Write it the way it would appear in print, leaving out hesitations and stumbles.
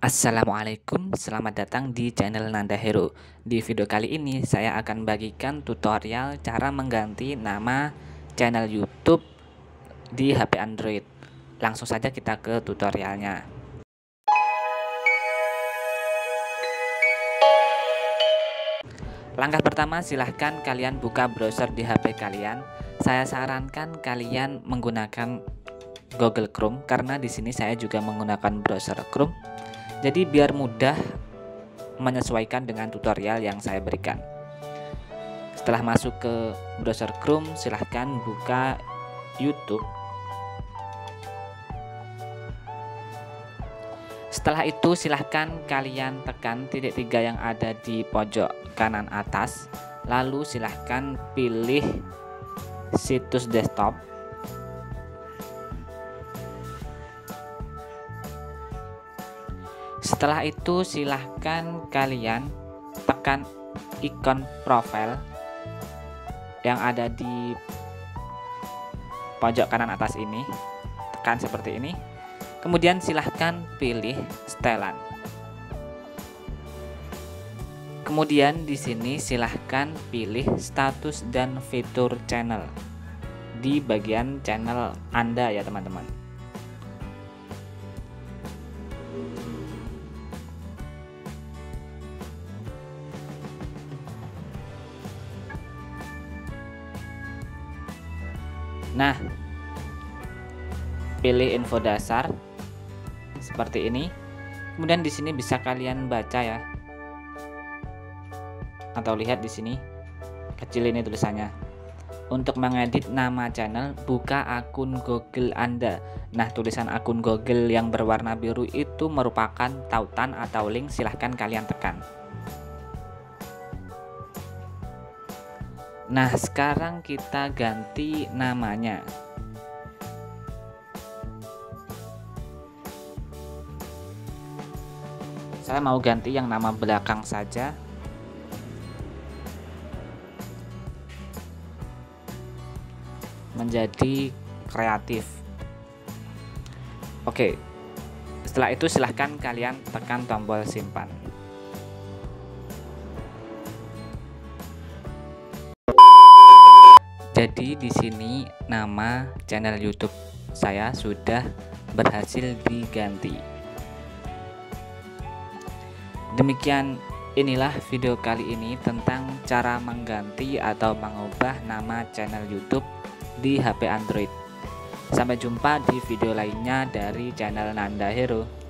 Assalamualaikum, selamat datang di channel Nanda Hero. Di video kali ini saya akan bagikan tutorial cara mengganti nama channel YouTube di HP Android. Langsung saja kita ke tutorialnya. Langkah pertama, silahkan kalian buka browser di HP kalian. Saya sarankan kalian menggunakan Google Chrome karena di sini saya juga menggunakan browser Chrome. Jadi biar mudah menyesuaikan dengan tutorial yang saya berikan. Setelah masuk ke browser Chrome, silahkan buka YouTube. Setelah itu silahkan kalian tekan titik 3 yang ada di pojok kanan atas. Lalu silahkan pilih situs desktop. Setelah itu silahkan kalian tekan ikon profile yang ada di pojok kanan atas ini, tekan seperti ini. Kemudian silahkan pilih setelan. Kemudian di sini silahkan pilih status dan fitur channel di bagian channel Anda ya teman-teman. Nah, pilih info dasar seperti ini. Kemudian di sini bisa kalian baca ya. Atau lihat di sini. Kecil ini tulisannya. Untuk mengedit nama channel, buka akun Google Anda. Nah, tulisan akun Google yang berwarna biru itu merupakan tautan atau link, silahkan kalian tekan. Nah, sekarang kita ganti namanya. Saya mau ganti yang nama belakang saja. Menjadi kreatif. Oke. Setelah itu silahkan kalian tekan tombol simpan. Jadi di sini nama channel YouTube saya sudah berhasil diganti. Demikian inilah video kali ini tentang cara mengganti atau mengubah nama channel YouTube di HP Android. Sampai jumpa di video lainnya dari channel Nanda Hero.